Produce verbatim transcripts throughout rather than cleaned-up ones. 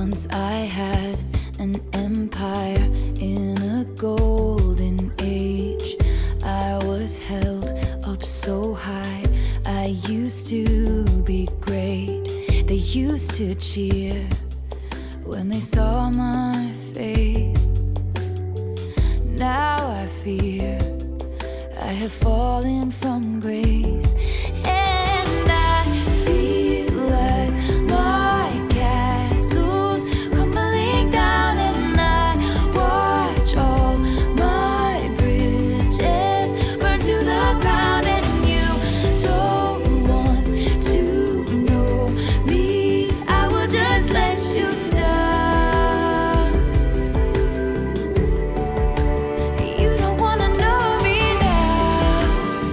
Once I had an empire in a golden age. I was held up so high, I used to be great. They used to cheer when they saw my face. Now I fear I have fallen from grace, and I feel like my castle's crumbling down, and I watch all my bridges burn to the ground. And you don't want to know me, I will just let you down. You don't wanna know me now.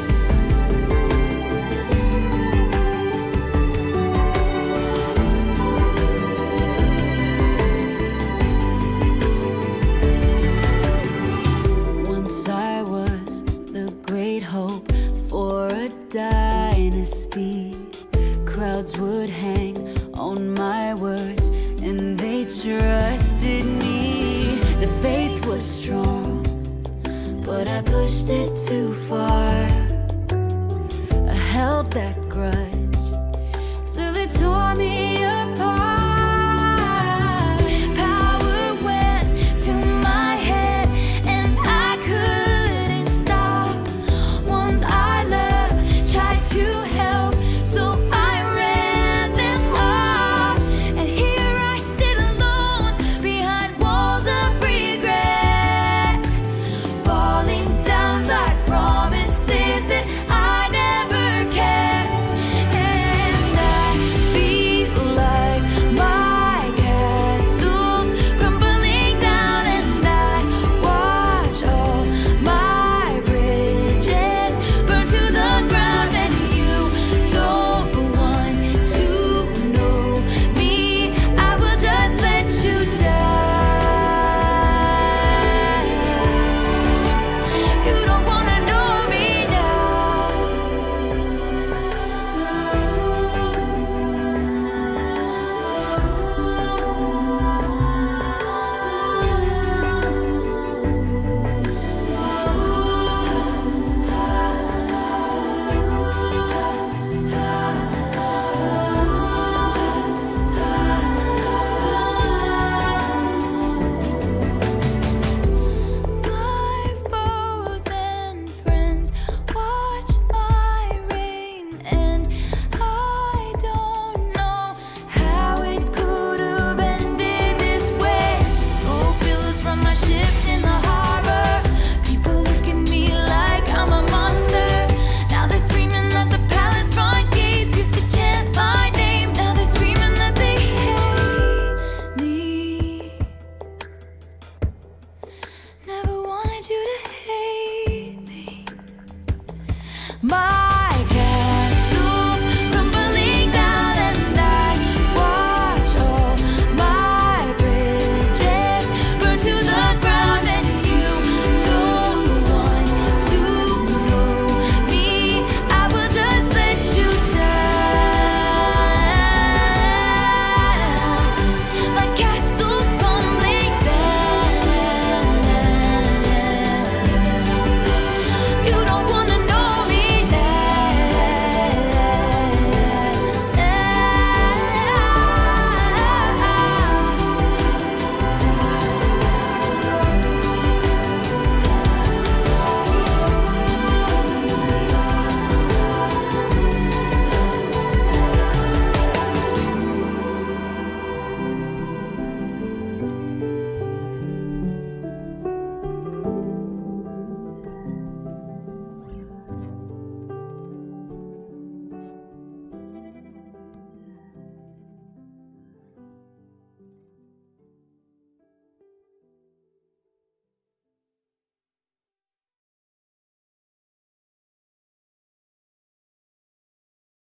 Once I was the great hope for a dynasty. Crowds would hang on my words, and they trusted me. The faith was strong, but I pushed it too far. I held that grudge